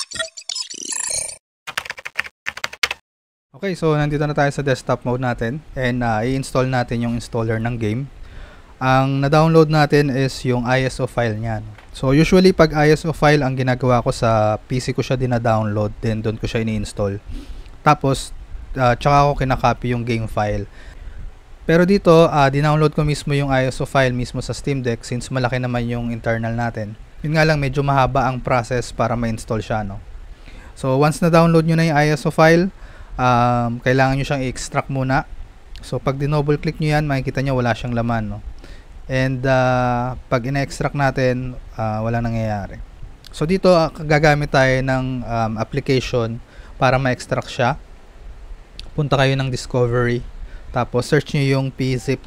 Okay, so nandito na tayo sa desktop mode natin and i-install natin yung installer ng game. Ang na-download natin is yung ISO file niyan. So usually pag ISO file ang ginagawa ko sa PC ko siya dina-download, then doon ko siya ini-install. Tapos tsaka ako kinakopy yung game file. Pero dito, dinownload ko mismo yung ISO file mismo sa Steam Deck since malaki naman yung internal natin. Yun nga lang, medyo mahaba ang process para ma-install siya, no? So once na-download nyo na yung ISO file, kailangan nyo siyang i-extract muna. So pag dinouble click nyo yan, makikita nyo wala siyang laman, no? And pag ina-extract natin, wala nangyayari. So dito gagamit tayo ng application para ma-extract siya. Punta kayo ng discovery, tapos search nyo yung pzip.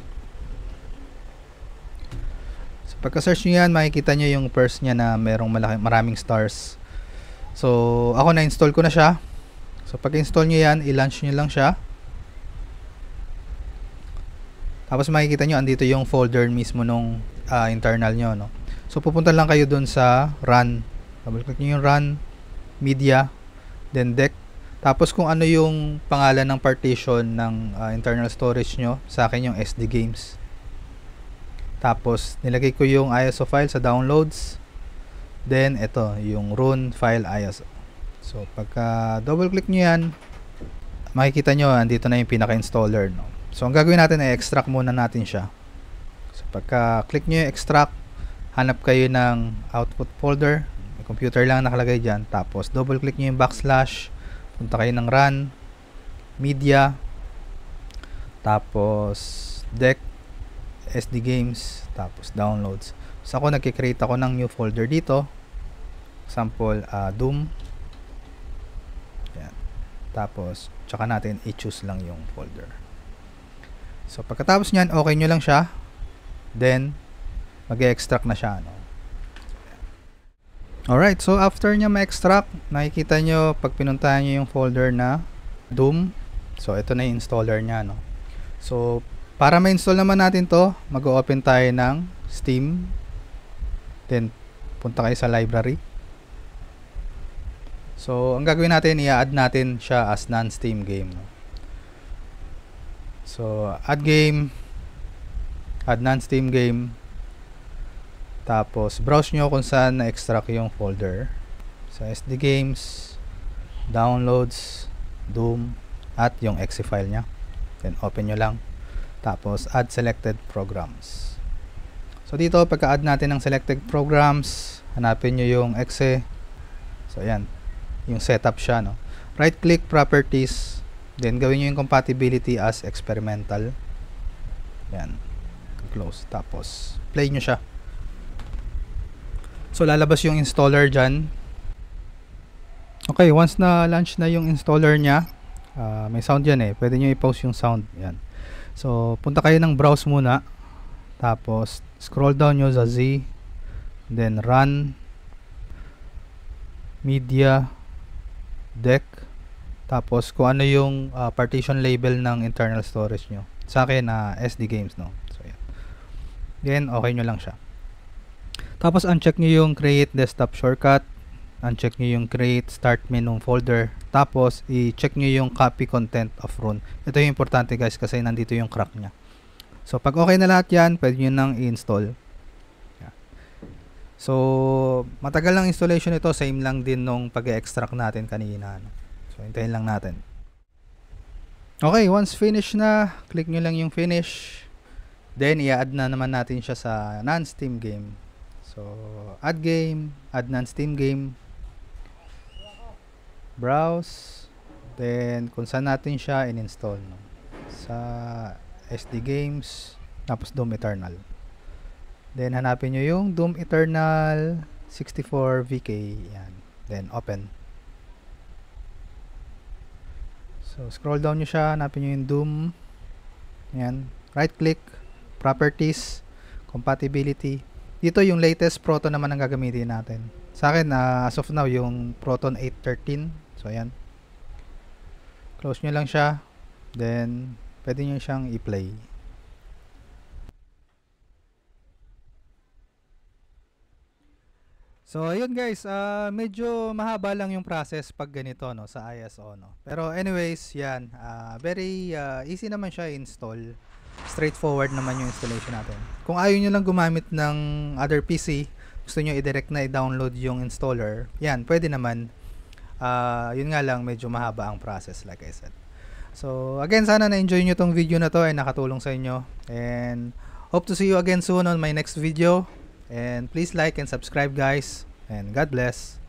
So pagka search nyo yan, makikita nyo yung first nya na maraming stars. So ako na-install ko na siya. So pag install nyo yan, i-launch nyo lang siya. Tapos makikita nyo, andito yung folder mismo nung internal nyo, no? So pupunta lang kayo dun sa run. Double click nyo yung run, media, then deck. Tapos kung ano yung pangalan ng partition ng internal storage nyo, sa akin yung SD games. Tapos nilagay ko yung ISO file sa downloads. Then ito, yung run file ISO. So pagka double click nyo yan, makikita nyo andito na yung pinaka-installer, no? So ang gagawin natin ay extract muna natin siya. So pagka click nyo yung extract, hanap kayo ng output folder. May computer lang nakalagay dyan. Tapos double click nyo yung backslash, punta kayo ng run, media, tapos deck, SD games, tapos downloads. So ako nagkikreate ako ng new folder dito. Example, Doom. Yan. Tapos tsaka natin i-choose lang yung folder. So pagkatapos nyan, okay nyo lang siya. Then mag-extract na siya, no? Alright, so after nya ma-extract, nakikita nyo pag pinuntahan nyo yung folder na Doom. So ito na yung installer nya, no? So para ma-install naman natin to, mag-open tayo ng Steam. Then punta kayo sa library. So ang gagawin natin, i-add natin siya as non-Steam game, no? So add game, add non-Steam game. Tapos browse nyo kung saan na-extract yung folder. Sa SD games, downloads, Doom, at yung exe file nya. Then open nyo lang. Tapos add selected programs. So dito pagka-add natin ng selected programs, hanapin nyo yung exe. So ayan, yung setup siya, no? Right click, properties, then gawin nyo yung compatibility as experimental. Ayan, close. Tapos play nyo siya. So lalabas yung installer dyan. Okay, once na launch na yung installer nya, may sound yan eh, pwede nyo i-pause yung sound. Yan. So punta kayo ng browse muna, tapos scroll down nyo sa Z, then run, media, deck, tapos kung ano yung partition label ng internal storage nyo. Sa akin SD games, no? So yan. Then okay nyo lang siya. Tapos uncheck nyo yung create desktop shortcut, uncheck nyo yung create start menu folder, tapos i-check nyo yung copy content of run. Ito yung importante guys kasi nandito yung crack nya. So pag okay na lahat yan, pwede nyo nang i-install. So matagal lang installation ito, same lang din nung pag-extract natin kanina, no? So hintayin lang natin. Okay, once finish na, click nyo lang yung finish. Then i-add na naman natin siya sa non-Steam game. So, add game, add non-Steam game, browse, then kung saan natin siya in-install, no? Sa SD games, tapos Doom Eternal. Then hanapin nyo yung Doom Eternal 64 VK, yan. Then open. So scroll down nyo siya, hanapin nyo yung Doom, yan. Right click, properties, compatibility. Dito yung latest Proton naman ang gagamitin natin. Sa akin, as of now, yung Proton 813. So, ayan. Close nyo lang siya. Then, pwede nyo siyang i-play. So ayun guys, medyo mahaba lang yung process pag ganito no sa ISO no. Pero anyways, yan, very easy naman siya install. Straightforward naman yung installation natin. Kung ayaw nyo lang gumamit ng other PC, gusto nyo i-direct na i-download yung installer, yan, pwede naman. Yun nga lang, medyo mahaba ang process like I said. So again, sana na-enjoy nyo tong video na to ay nakatulong sa inyo. And hope to see you again soon on my next video. And please like and subscribe guys. And God bless.